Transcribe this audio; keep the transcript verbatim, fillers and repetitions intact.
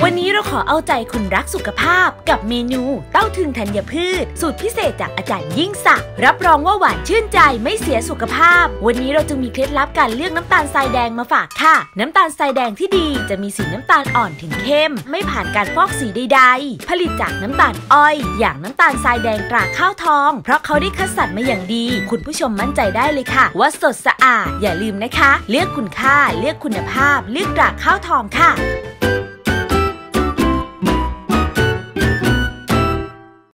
วันนี้เราขอเอาใจคนรักสุขภาพกับเมนูเต้าถึงธัญพืชสูตรพิเศษจากอาจารย์ยิ่งศักดิ์รับรองว่าหวานชื่นใจไม่เสียสุขภาพวันนี้เราจึงมีเคล็ดลับการเลือกน้ำตาลทรายแดงมาฝากค่ะน้ำตาลทรายแดงที่ดีจะมีสีน้ำตาลอ่อนถึงเข้มไม่ผ่านการฟอกสีใดๆผลิตจากน้ำตาลอ้อยอย่างน้ำตาลทรายแดงตราข้าวทองเพราะเขาได้คัดสรรมาอย่างดีคุณผู้ชมมั่นใจได้เลยค่ะว่าสดสะอาดอย่าลืมนะคะเลือกคุณค่าเลือกคุณภาพเลือกตราข้าวทองค่ะ